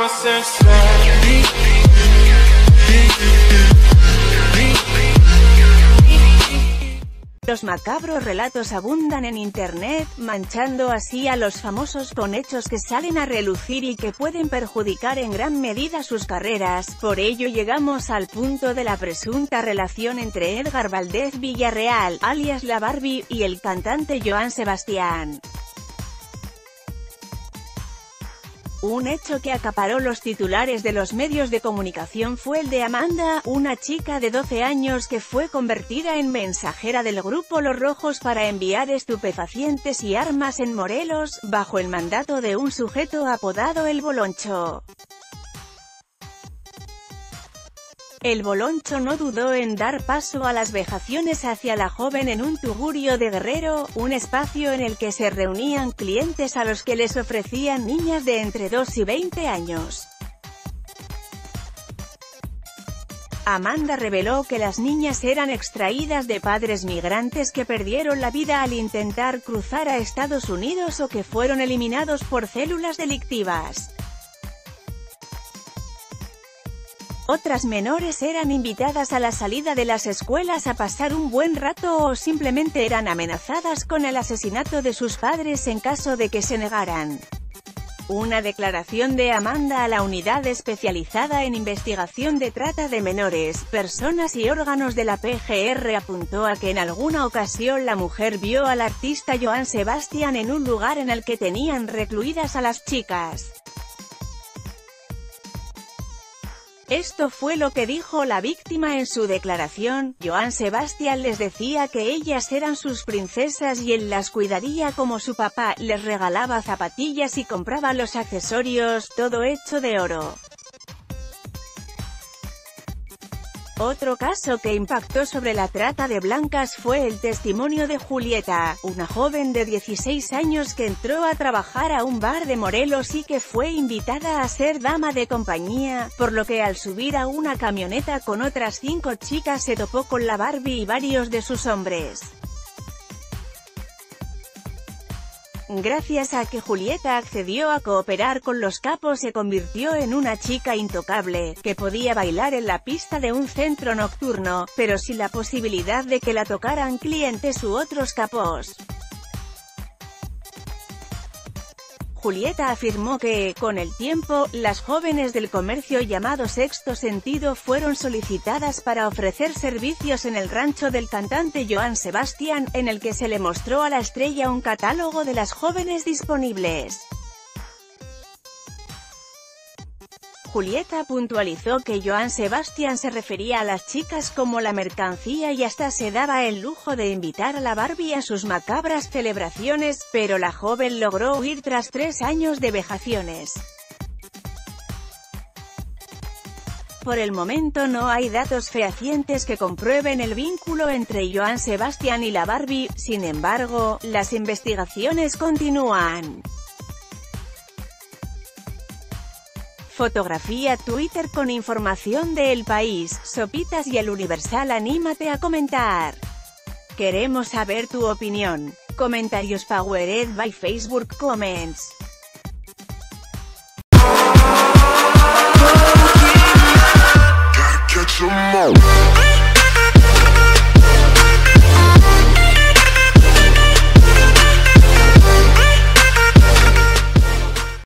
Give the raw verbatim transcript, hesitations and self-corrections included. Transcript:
Los macabros relatos abundan en internet, manchando así a los famosos con hechos que salen a relucir y que pueden perjudicar en gran medida sus carreras. Por ello llegamos al punto de la presunta relación entre Edgar Valdez Villarreal, alias La Barbie, y el cantante Joan Sebastián. Un hecho que acaparó los titulares de los medios de comunicación fue el de Amanda, una chica de doce años que fue convertida en mensajera del grupo Los Rojos para enviar estupefacientes y armas en Morelos, bajo el mandato de un sujeto apodado El Boloncho. El Boloncho no dudó en dar paso a las vejaciones hacia la joven en un tugurio de Guerrero, un espacio en el que se reunían clientes a los que les ofrecían niñas de entre dos y veinte años. Amanda reveló que las niñas eran extraídas de padres migrantes que perdieron la vida al intentar cruzar a Estados Unidos o que fueron eliminados por células delictivas. Otras menores eran invitadas a la salida de las escuelas a pasar un buen rato o simplemente eran amenazadas con el asesinato de sus padres en caso de que se negaran. Una declaración de Amanda a la Unidad Especializada en Investigación de Trata de Menores, Personas y Órganos de la P G R apuntó a que en alguna ocasión la mujer vio al artista Joan Sebastián en un lugar en el que tenían recluidas a las chicas. Esto fue lo que dijo la víctima en su declaración. Joan Sebastián les decía que ellas eran sus princesas y él las cuidaría como su papá, les regalaba zapatillas y compraba los accesorios, todo hecho de oro. Otro caso que impactó sobre la trata de blancas fue el testimonio de Julieta, una joven de dieciséis años que entró a trabajar a un bar de Morelos y que fue invitada a ser dama de compañía, por lo que al subir a una camioneta con otras cinco chicas se topó con la Barbie y varios de sus hombres. Gracias a que Julieta accedió a cooperar con los capos se convirtió en una chica intocable, que podía bailar en la pista de un centro nocturno, pero sin la posibilidad de que la tocaran clientes u otros capos. Julieta afirmó que, con el tiempo, las jóvenes del comercio llamado Sexto Sentido fueron solicitadas para ofrecer servicios en el rancho del cantante Joan Sebastián, en el que se le mostró a la estrella un catálogo de las jóvenes disponibles. Julieta puntualizó que Joan Sebastián se refería a las chicas como la mercancía y hasta se daba el lujo de invitar a la Barbie a sus macabras celebraciones, pero la joven logró huir tras tres años de vejaciones. Por el momento no hay datos fehacientes que comprueben el vínculo entre Joan Sebastián y la Barbie, sin embargo, las investigaciones continúan. Fotografía Twitter con información de El País, Sopitas y El Universal. Anímate a comentar. Queremos saber tu opinión. Comentarios powered by Facebook Comments.